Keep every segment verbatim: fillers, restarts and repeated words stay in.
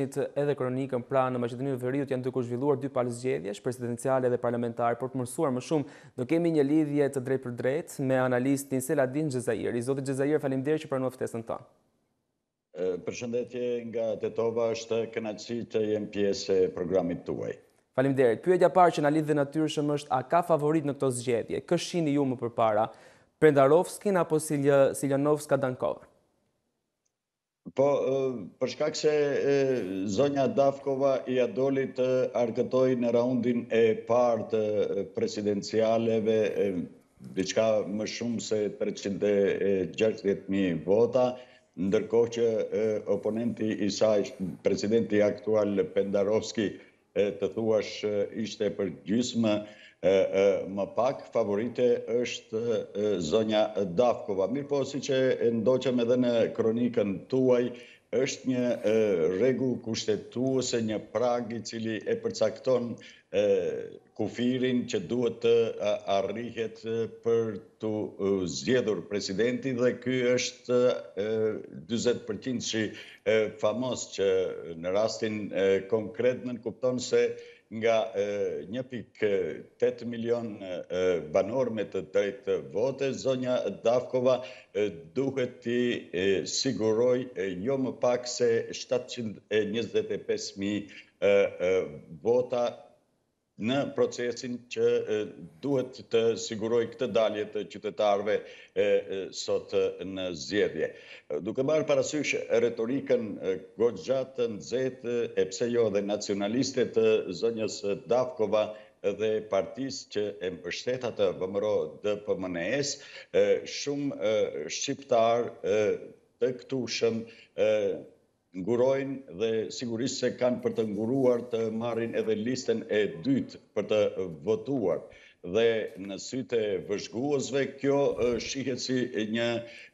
edhe kronikën, pra në Maqedoninë e Veriut janë duke u zhvilluar dy palë zgjedhjesh, presidenciale dhe parlamentare, por të mësuar më shumë do kemi një lidhje të drejtë për drejtë me analistin Selahattin Xhezairi. Zoti Xhezairi, faleminderit që pranuat ftesën tonë. Përshëndetje nga Tetova, është kënaqësi të jem pjesë e programit tuaj. Faleminderit. Pyetja parë që na lidh dhe natyrshëm është, a ka favorit në këto zgjedhje? Kë shihni ju më përpara? Pendarovskin apo Siljanovska Dankova? Po, për shkak se zonja Dafkova i doli të argëtoj në raundin e parë të presidencialeve diçka më shumë se treqind e gjashtëdhjetë mijë vota, ndërkohë që oponenti i saj, presidenti aktual Pendarovski, të thuash ishte për gjysmë më pak, favorite është zonja Dafkova. Mirë po, si që ndoqëm edhe në kronikën tuaj, është një rregull kushtetuese, një prag i cili e përcakton kufirin që duhet të arrihet për të zgjedhur presidenti, dhe ky është dyzet përqind që famos, që në rastin konkret nënkupton se nga një pikë tetë milion banor me të drejtë vote, zonja Dafkova duhet të siguroj jo më pak se shtatëqind e njëzet e pesë mijë vota në procesin që duhet të siguroj këtë dalje të qytetarëve sot në zgjedhje. Duke marrë parasysh retorikën goxha të nxehtë, e pse jo dhe nacionaliste të zonjës Dafkova dhe partisë që e mbështet atë, V M R O D P M N S, shumë shqiptar të këtushëm ngurojnë dhe sigurisht se kanë për të nguruar të marrin edhe listën e dytë për të votuar. Dhe në sytë e vëzhguesve, kjo shihet si një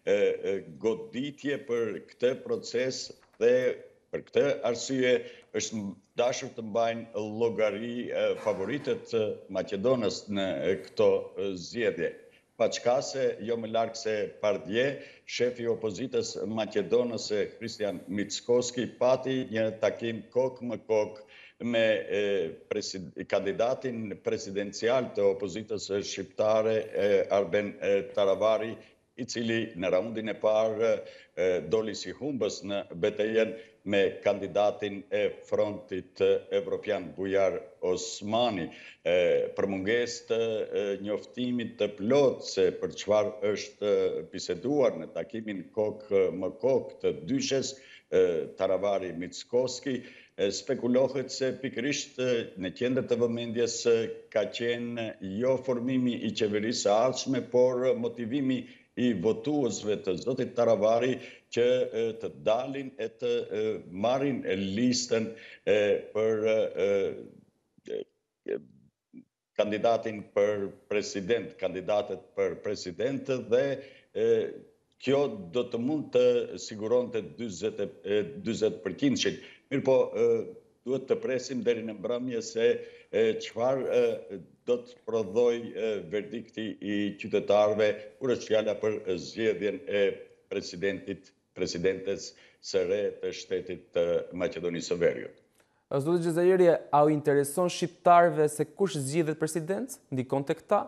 goditje për këtë proces, dhe për këtë arsye është dashur të mbajnë llogari favoritët Maqedonës në këto zgjedhje. Paçkase, jo më larg se pardje, shefi i opozitës maqedonëse Christian Mickoski pati një takim kokë më kokë me kandidatin presidencial të opozitës shqiptare, Arben Taravari, i cili në raundin e parë doli si humbës në betejën me kandidatin e frontit evropian Bujar Osmani, për mungesë të njoftimit të plotë se për çfarë është biseduar në takimin kokë më kokë të dyshes Taravari Mickoski, spekulohet se pikërisht në qendër të vëmendjes ka qenë jo formimi i qeverisë së ardhshme, por motivimi i votuesve të zotit Taravari që të dalin e të marrin listën për kandidatin për president, kandidatet për president, dhe kjo do të mund të siguronte dyzet përqind. Mirë po, duhet të presim deri në mbrëmje se çfarë do të prodhoj verdikti i qytetarëve kur është fjala për zgjedhjen e presidentit, presidentes së re të shtetit të Maqedonisë së Veriut. Zoti Xhezairi, a u intereson shqiptarëve se kush zgjidhet president? Ndikon tek ta?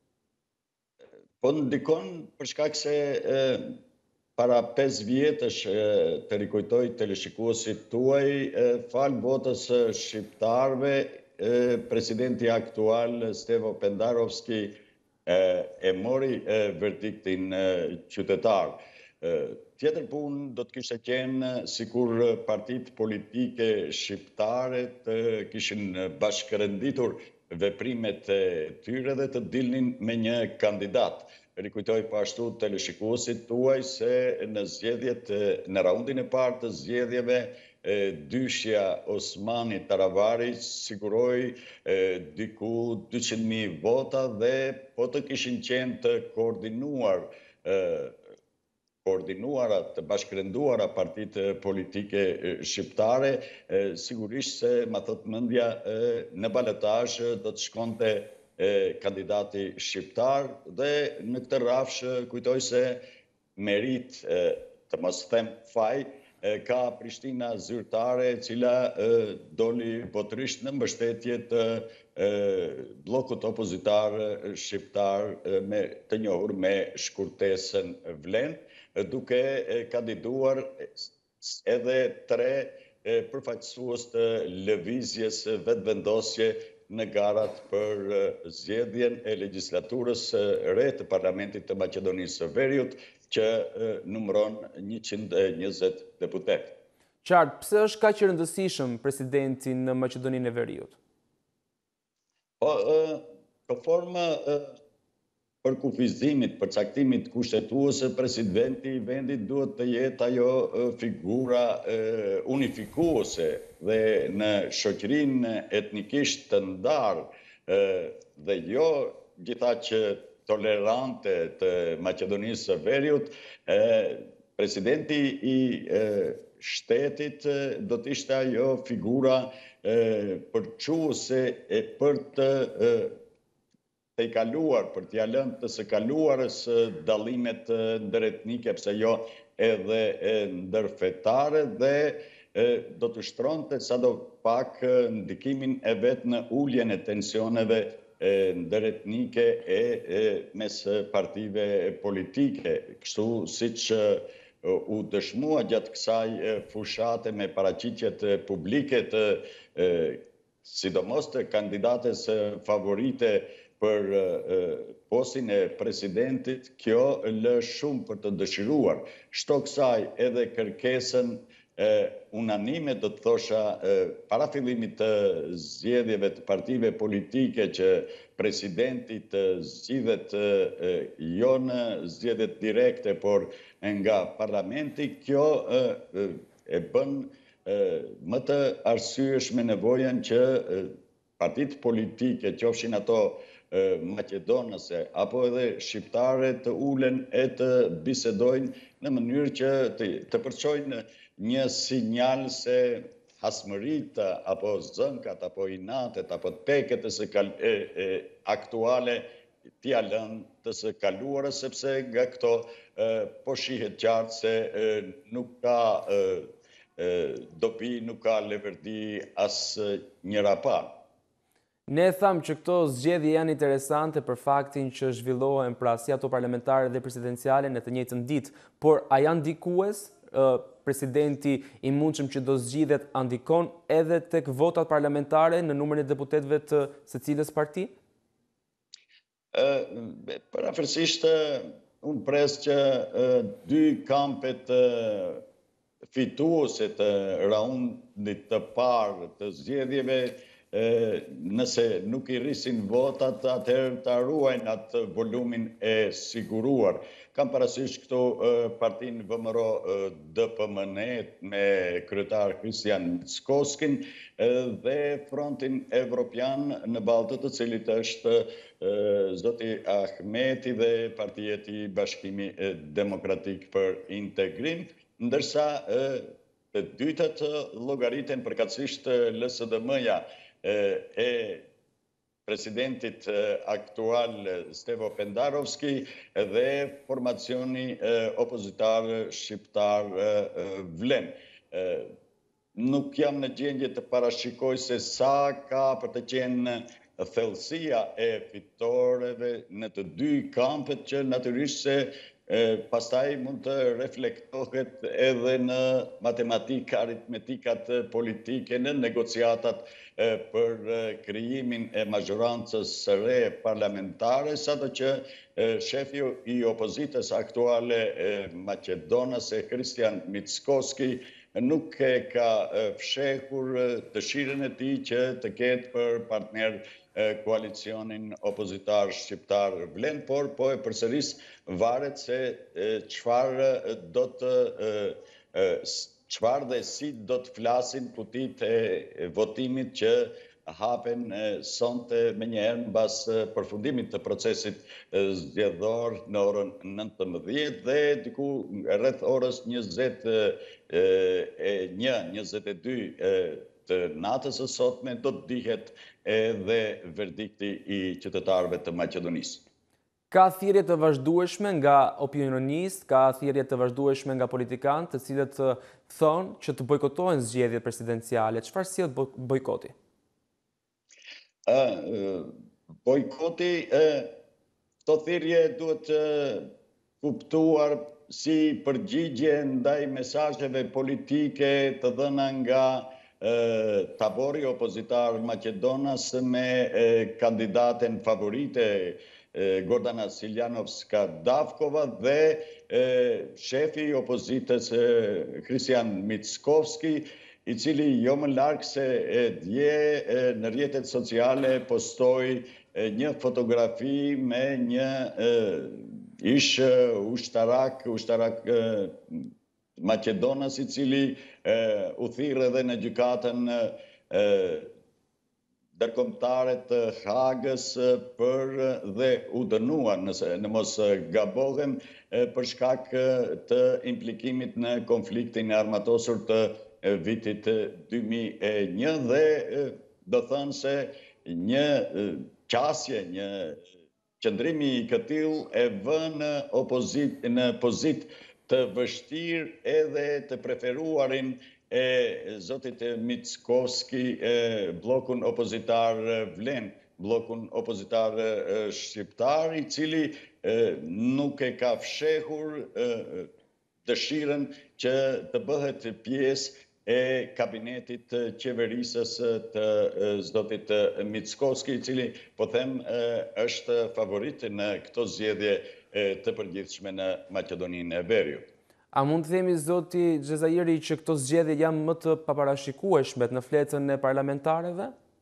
Po ndikon për shkak se para pesë vjetësh, të rikujtoj teleshikuesit tuaj, fal votës shqiptarëve, presidenti aktual Stevo Pendarovski e mori verdiktin qytetar. Tjetër punë do të kishte qenë sikur partitë politike shqiptare të kishin bashkërenditur veprimet e tyre dhe të dilnin me një kandidat. Rikujtoj po ashtu teleshikuesit tuaj se në zgjedhjet, në raundin e parë të zgjedhjeve, dyshja Osmani Taravari siguroi diku dyqind mijë vota, dhe po të kishin qenë të koordinuar koordinuara, të bashkërenduara partitë politike shqiptare, sigurisht se, ma thot mendja, në balotazh do të shkonte kandidati shqiptar, dhe në këtë rrafsh kujtoj se merit, të mos them faj, ka Prishtina zyrtare e cila doli botërisht në mbështetje të bllokut opozitar shqiptar me të njohur me shkurtesën Vlen, duke kandiduar edhe tre përfaqësues të lëvizjes vetëvendosje në garat për zgjedhjen e legjislaturës së re të Parlamentit të Maqedonisë së Veriut, që numëron njëqind e njëzet deputet. Qartë, pse është kaq i rëndësishëm presidenti në Maqedoninë e Veriut? Po, konformë për kufizimit, për caktimit kushtetuese, presidenti i vendit duhet të jetë ajo figura unifikuese dhe në shoqërinë etnikisht të ndarë dhe jo gjitha që tolerante të Maqedonisë së Veriut, presidenti i shtetit do të ishte ajo figura përçuese e për të të i kaluar, për t'ja lënë të së kaluarës dallimet ndëretnike, pse jo edhe ndërfetare, dhe do të shtronte sado pak ndikimin e vetë në uljen e tensioneve ndëretnike e mes partive politike, kështu siç u dëshmua gjatë kësaj fushate me paraqitjet publike të sidomos të kandidates favorite për postin e presidentit, kjo lë shumë për të dëshiruar. Shto kësaj edhe kërkesën unanime, do të thosha, para fillimit të zgjedhjeve të partive politike që presidenti të zgjidhet jo në zgjedhjet direkte, por nga parlamenti, kjo e bën më të arsyeshme nevojën që partitë politike, qofshin ato maqedonëse apo edhe shqiptare, të ulen e të bisedojnë në mënyrë që të përçojnë një sinjal se hasmërit apo zënkat apo inatet apo teket e aktuale t'ja lënë të së kaluarës, sepse nga këto po shihet qartë se nuk ka dobi, nuk ka leverdi as njëra palë. Ne thamë që këto zgjedhje janë interesante për faktin që zhvillohen pra si ato parlamentare dhe presidenciale në të njëjtën ditë, por a janë ndikues? Presidenti i mundshëm që do zgjidhet ndikon edhe tek votat parlamentare në numrin e deputetëve të secilës parti? Parafërsisht, unë pres që dy kampet fituese të raundit të parë të zgjedhjeve, nëse nuk i rrisin votat, atëherë të ruajnë atë volumin e siguruar. Kam parasysh këtu partinë V M R O D P M N me kryetar Kristian Mickoskin dhe Frontin Evropian në baltë të cilit është zoti Ahmeti dhe Partia e Bashkimi Demokratik për Integrim, ndërsa të dytët llogariten përkatësisht L S D M-ja e presidentit aktual Stevo Pendarovski dhe formacioni opozitar shqiptar Vlen. Nuk jam në gjendje të parashikoj se sa ka për të qenë thellësia e fitoreve në të dy kampet, që natyrisht se pastaj mund të reflektohet edhe në matematika, aritmetikat politike, në negociatat për krijimin e mazhorancës së re parlamentare, sado që shefi i opozitës aktuale maqedonase Kristian Mickoski nuk e ka fshehur dëshirën e tij që të ketë për partner koalicionin opozitar shqiptar Vlen, por po e përsëris varet se çfarë do të çfarë dhe si do të flasin kutit e votimit që hapen sonte menjëherë mbas përfundimit të procesit zgjedhor në orën nëntëmbëdhjetë dhe diku rreth orës njëzet e një njëzet e dy të natës së sotme do të dihet edhe verdikti i qytetarëve të Maqedonisë. Ka thirrje të vazhdueshme nga opinionistë, ka thirrje të vazhdueshme nga politikanë, të cilët thonë që të bojkotohen zgjedhjet presidenciale. Çfarë sjell bojkoti? Bojkoti, këto thirrje duhet kuptuar si përgjigje ndaj mesazheve politike të dhëna nga tabori opozitar Maqedonas me kandidaten favorite Gordana Siljanovska-Davkova dhe shefi i opozitës Kristian Mickovski, i cili jo më larg se dje në rrjetet sociale postoi një fotografi me një ish ushtarak, ushtarak Maqedonas, i cili u thirrë edhe në gjykatën ndërkombëtare të Hagës për dhe u dënua, nëse në mos gabohem, për shkak të implikimit në konfliktin e armatosur të vitit dy mijë e një dhe do thënë se një qasje, një qëndrimi i këtill e vën në opozit, në pozitë të vështirë edhe të preferuarin e zotit Mickovski, blokun opozitar Vlen, blokun opozitar shqiptar, i cili nuk e ka fshehur dëshirën që të bëhet pjesë e kabinetit qeverisës të zotit Mickovski, i cili, po them, është favorit në këto zgjedhje të përgjithshme në Maqedoninë e Veriut. A mund të themi, zoti Xhezairi, që këto zgjedhje janë më të paparashikueshme në fletën e parlamentarëve?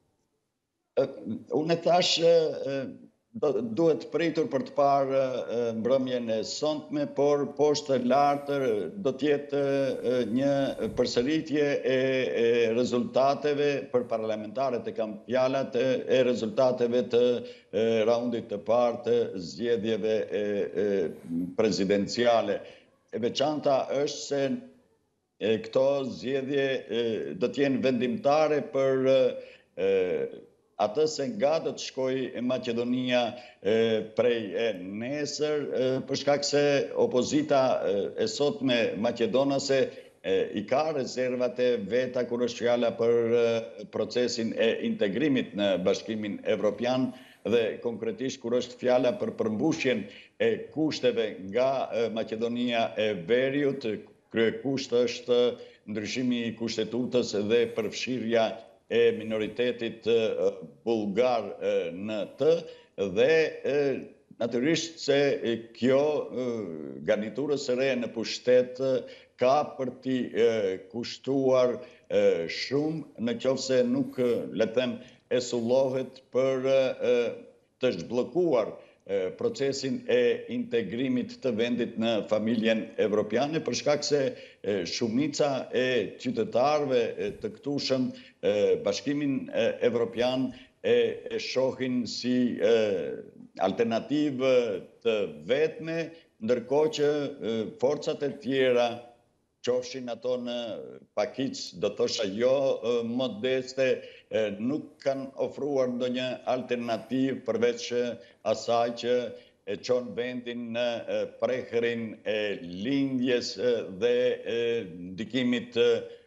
Unë thash duhet pritur për të parë mbrëmjen e sonte, por poshtë lart do të jetë një përsëritje e rezultateve për parlamentarët, e kam fjalat e rezultateve të raundit të parë të zgjedhjeve presidenciale. E veçanta është se këto zgjedhje do të jenë vendimtare për atë se nga do të shkojë Maqedonia prej e nesër, për shkak se opozita e sotme maqedonase i ka rezervat e veta kur është fjala për procesin e integrimit në Bashkimin Evropian dhe konkretisht kur është fjala për përmbushjen e kushteve nga Maqedonia e Veriut. Kryekusht është ndryshimi i kushtetutës dhe përfshirja e minoritetit bulgar në të, dhe natyrisht se kjo garniturës së re në pushtet ka për t'i kushtuar shumë, në qoftë se nuk, le të them, e sullohet për të zhbllokuar procesin e integrimit të vendit në familjen evropiane, për shkak se shumica e qytetarëve të këtushëm Bashkimin Evropian e shohin si alternativë të vetme, ndërkohë që forcat e tjera, qofshin ato në pakic, do thosha jo modeste, nuk kanë ofruar ndonjë alternativë përveç asaj që e çon vendin në preherin e lindjes dhe ndikimit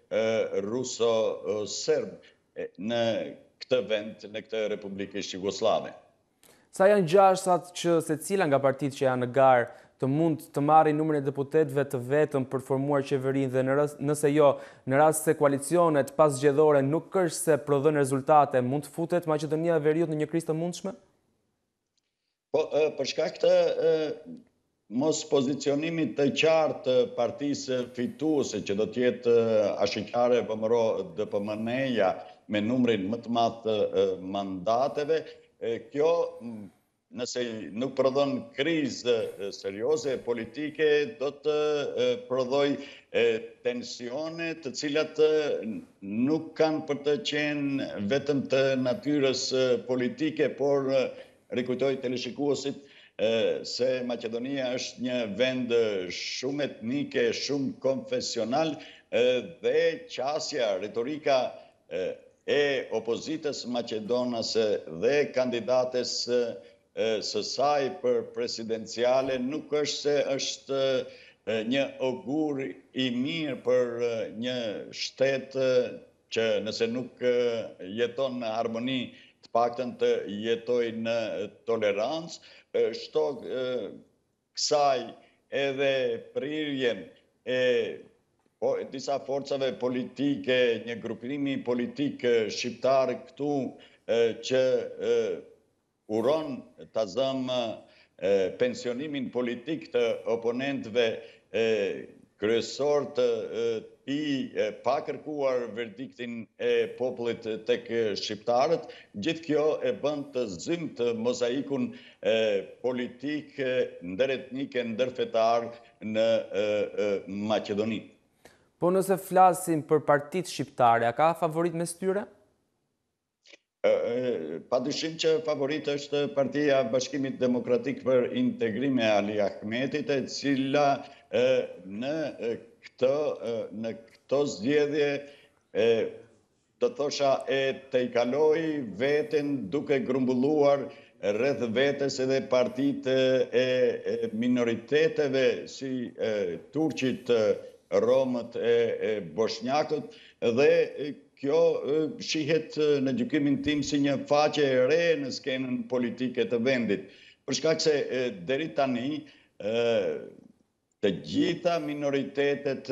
ruso-serb në këtë vend, në këtë Republikë Jugosllave. Sa janë gjashtat që secila nga partitë që janë në garë të mund të marrin numrin e deputetëve të vetëm për të formuar qeverinë, dhe në rast, nëse jo, në rast se koalicionet pasgjedhore nuk është se prodhën rezultate, mund të futet Maqedonia e Veriut në një krizë të mundshme? Po, për shkak të mos pozicionimit të qartë të partisë fituese, që do të jetë Ashikare Vëmëro D P M N-ja me numrin më të madh të mandateve, kjo, nëse nuk prodhon krizë serioze politike, do të prodhoj tensione të cilat nuk kanë për të qenë vetëm të natyrës politike, por rikujtoj teleshikuesit se Maqedonia është një vend shumë etnike, shumë konfesional, dhe qasja, retorika e opozitës maqedonase dhe kandidates së saj për presidenciale nuk është se është një augur i mirë për një shtet që nëse nuk jeton në harmoni, të paktën të jetoj në tolerancë, shtok kësaj edhe prirjen e disa forcave politike, një grupimi politik shqiptar këtu që uron të zëmë pensionimin politik të oponentëve kryesor të i pa kërkuar verdiktin e popullit tek shqiptarët, gjithë kjo e bën të zymë të mozaikun politik ndëretnike, ndërfetar në Maqedoni. Po nëse flasim për partitë shqiptare, a ka favorit mes tyre? Pa dyshim që favorit është Partia Bashkimit Demokratik për Integrim e Ali Ahmetit, e cila në këto, në këto zgjedhje të thosha e të i kaloi veten duke grumbulluar rreth vetes edhe partitë e minoriteteve si turqit, romët e bosnjakët, dhe kjo shihet në gjykimin tim si një faqe e re në skenën politike të vendit. Për shkak se deri tani të gjitha minoritetet,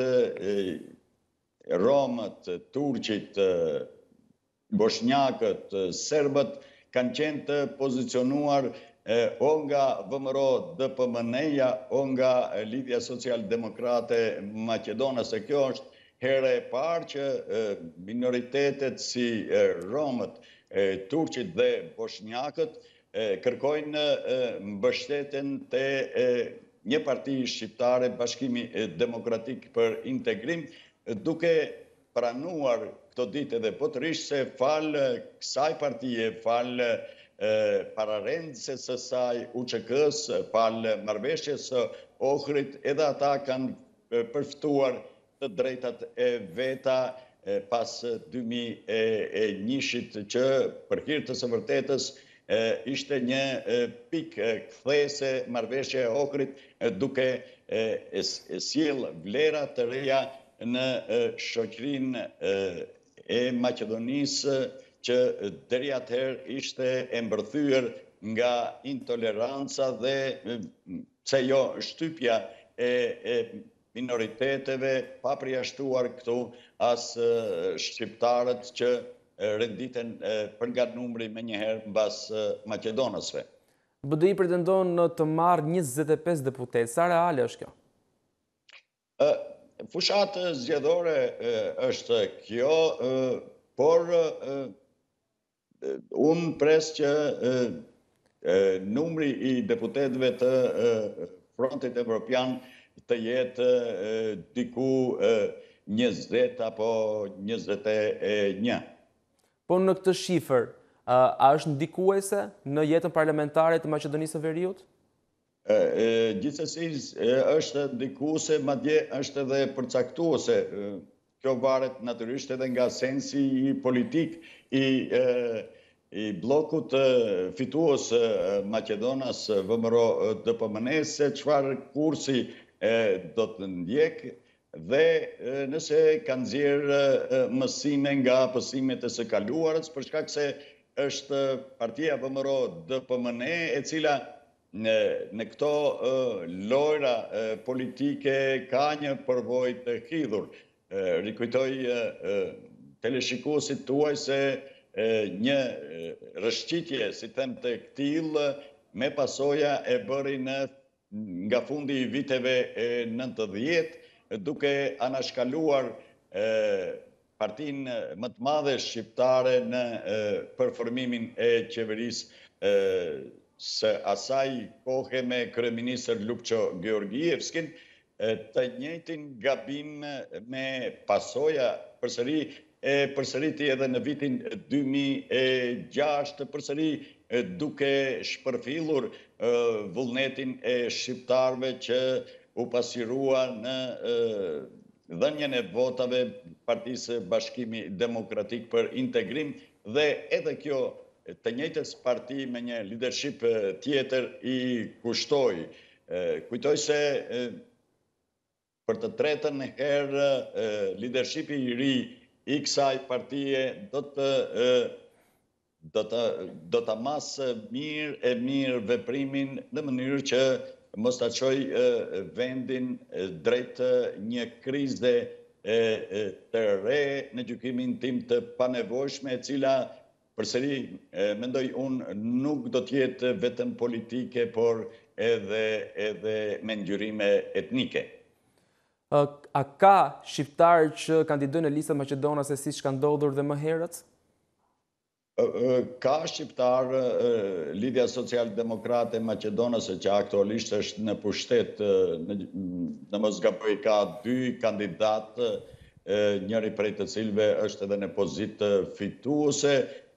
romët, turqit, bosnjakët, serbët, kanë qenë të pozicionuar o nga V M R O D P M N-ja, o nga Lidhja Social-Demokrate Maqedonase. Kjo është herë e parë që minoritetet si romët, turqit dhe bosnjakët kërkojnë mbështetjen te një parti shqiptare, Bashkimi Demokratik për Integrim, duke pranuar këto ditë edhe potërisht se falë kësaj partije, falë pararendëses së saj, U Q K-s, falë marrëveshjes së Ohrit, edhe ata kanë përfituar të drejtat e veta pas dy mijë e njëit që për hir të së vërtetës ishte një pikë kthese marrëveshja e Ohrit, duke sjell vlera të reja në shoqërinë e Maqedonisë, që deri atëherë ishte e mbërthyer nga intoleranca dhe pse jo shtypja e minoriteteve, pa përjashtuar këtu as shqiptarët që renditen për nga numri me njëherë mbas Maqedonasve. B D I pretendon në të marrë njëzet e pesë deputet. Sa reale është kjo? Fushatë zgjedhore është kjo, por unë pres që numri i deputetëve të Frontit Evropian të jetë diku njëzet apo njëzet e një. Po në këtë shifër, a është ndikuese në jetën parlamentare të Maqedonisë së Veriut? Gjithsesi është ndikuese, madje është edhe përcaktuese. Kjo varet natyrisht edhe nga sensi i politik i i blokut fitues Maqedonas V M R O D P M N, se çfarë kursi do të ndjek dhe nëse kanë nxjerrë mësime nga pësimet e së kaluarës, për shkak se është partia V M R O D P M N e cila në këto lojra politike ka një përvojë të hidhur. Rikujtoj teleshikuesit tuaj se një rëshqitje, si them të këtill, me pasoja e bëri në nga fundi i viteve nëntëdhjetë, duke anashkaluar partinë më të madhe shqiptare në përformimin e qeverisë së asaj kohe me kryeministër Lupço Georgievskin, të njëjtin gabim me pasoja përsëri e përsëriti edhe në vitin dy mijë e gjashtë, përsëri duke shpërfillur vullnetin e shqiptarëve që u pasqyrua në dhënien e votave Partisë Bashkimi Demokratik për Integrim, dhe edhe kjo të njëjtës parti me një leadership tjetër i kushtoi. Kujtoj se për të tretën herë leadershipi i ri i kësaj partije do të do të do ta masë mirë e mirë veprimin në mënyrë që mos ta çojë vendin drejt një krize të re në gjykimin tim të panevojshme, e cila përsëri mendoj unë nuk do të jetë vetëm politike, por edhe edhe me ngjyrime etnike. A ka shqiptarë që kandidojnë në listat maqedonase siç ka ndodhur dhe më herët? Ka shqiptarë, Lidhja Social-Demokrate Maqedonase, që aktualisht është në pushtet, në mos gaboj ka dy kandidatë, njëri prej të cilëve është edhe në pozitë fituese.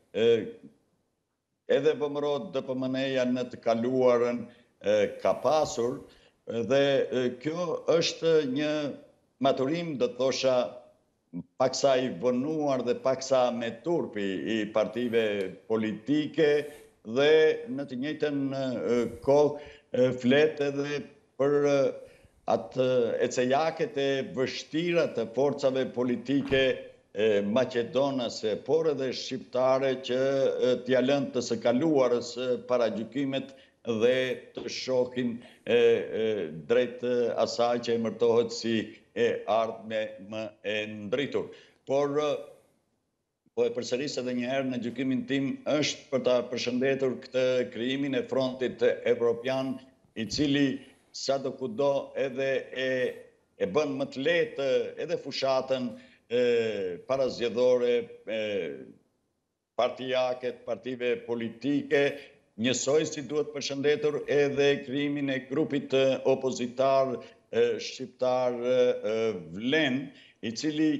Edhe V M R O D P M N-ja në të kaluarën ka pasur, dhe kjo është një maturim, do të thosha, paksa i vënuar dhe paksa me turpi i partive politike, dhe në të njëjtën kohë flet edhe për atë ecejaket e vështira të forcave politike maqedonase, por edhe shqiptare, që t'ja lënë të së kaluarës paragjykimet dhe të shohin drejt asaj që emërtohet si e ardhme më e ndritur. Por, po e përsëris edhe një herë, në gjykimin tim është për ta përshëndetur këtë krijimin e frontit evropian, i cili sado kudo edhe e e bën më të lehtë edhe fushatën parazgjedhore, partijaket, partive politike, njësoj si duhet përshëndetur edhe krijimin e grupit opozitar shqiptar Vlen, i cili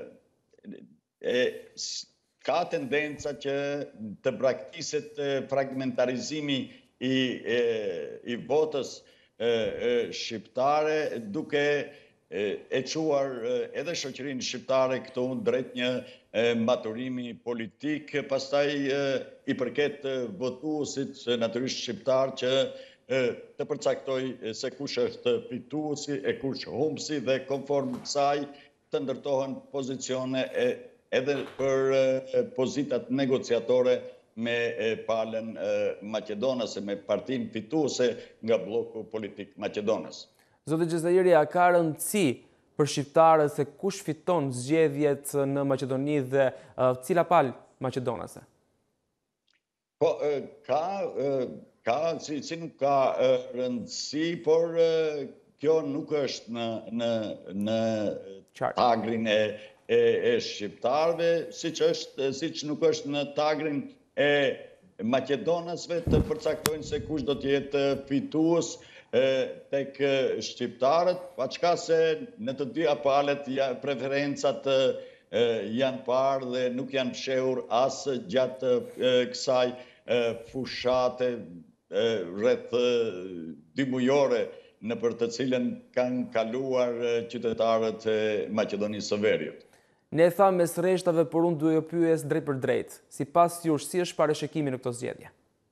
ka tendenca që të braktiset fragmentarizimi i votës shqiptare, duke e quar edhe shoqërinë shqiptare këtu drejt një maturimi politik, pastaj i përket votuesit natyrisht shqiptar që të përcaktoj se kush është fituesi e kush humbsi, dhe konform kësaj të ndërtohen pozicione edhe për pozitat negociatore me palën maqedonase, me partinë fituese nga bloku politik maqedonas. Zotë Xhezairi, a ka rëndësi për shqiptarët se kush fiton zgjedhjet në Maqedoni dhe cila palë maqedonase? Po, ka Ka, si, si nuk ka rëndësi, por kjo nuk është në, në, në tagrin e, e, e shqiptarve, siç është, siç nuk është në tagrin e maqedonasve të përcaktojnë se kush do të jetë fitues tek shqiptarët, paçka se në të dyja palët preferencat janë parë dhe nuk janë fshehur as gjatë kësaj fushate rreth dy mujore në për të cilën kanë kaluar qytetarët e Maqedonisë së Veriut. Ne thamë mes rreshtave, por unë duhet të pyes drejt për drejt. Sipas jush, si është parashikimi në këto zgjedhje?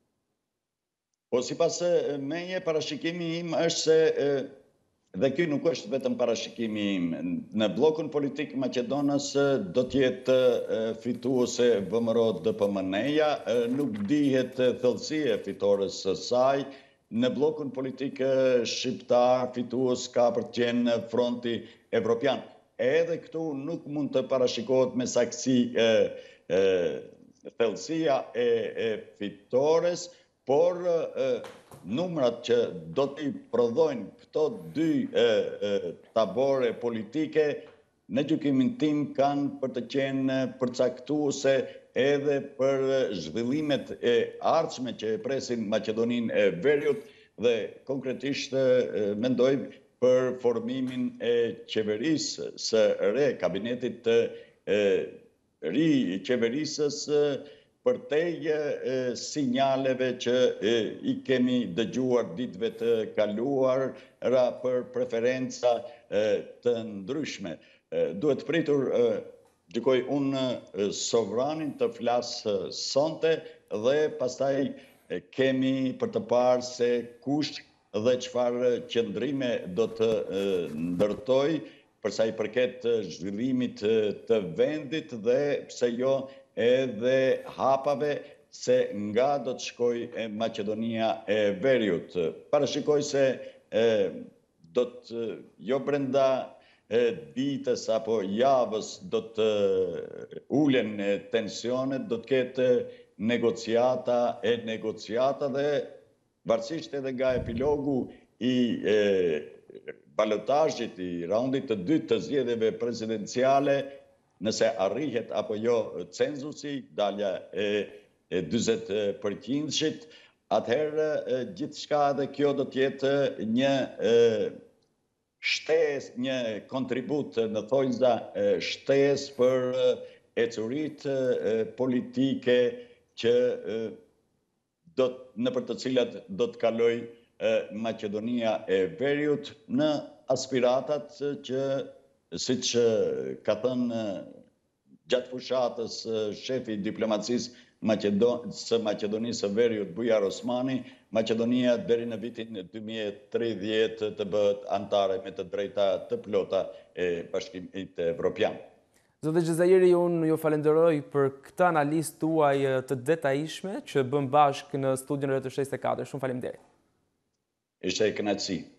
Po sipas meje, parashikimi im është se, dhe ky nuk është vetëm parashikimi im, në bllokun politik maqedonas do të jetë fituese V M R O D P M N-ja, nuk dihet thellësia e fitores së saj. Në bllokun politik shqiptar fitues ka për të qenë Fronti Evropian. Edhe këtu nuk mund të parashikohet me saktësi thellësia e, e fitores, por numrat që do t'i prodhojnë këto dy e, e, tabore politike, në gjykimin tim kanë për të qenë përcaktuese edhe për zhvillimet e ardhshme që e presin Maqedoninë e Veriut, dhe konkretisht e, mendoj për formimin e qeverisë së re, kabinetit të e, ri i qeverisës, për te sinjaleve që i kemi dëgjuar ditëve të kaluar për preferenca të ndryshme. Duhet pritur, gjykoj unë sovranin të flasë sonte, dhe pastaj kemi për të parë se kush dhe çfarë qëndrime do të ndërtoj përsa i përket zhvillimit të vendit dhe pse jo edhe hapave se nga do të shkoj Maqedonia e Veriut. Parashikoj se do të jo brenda ditës apo javës do të ulen tensionet, do të ketë negociata e negociata dhe varësisht edhe nga epilogu i balotazhit i raundit të dytë të zgjedhjeve presidenciale, nëse arrihet apo jo cenzusi, dalja e dyzet përqind, atëherë gjithçka edhe kjo do të jetë një shtesë, një kontribut në thojza shtesë për ecuritë politike që do në për të cilat do të kaloj Maqedonia e Veriut në aspiratat që, siç ka thënë gjatë fushatës shefi i diplomacisë së Maqedonisë së Veriut Bujar Osmani, Maqedonia deri në vitin dy mijë e tridhjetë të bëhet antare me të drejta të plota e Bashkimit Evropian. Zotë Xhezairi, unë ju falenderoj për këtë analizë tuaj të detajishme që bëm bashkë në studion rreth shtesë e katër. Shumë faleminderit. Ishte e kënaqësi.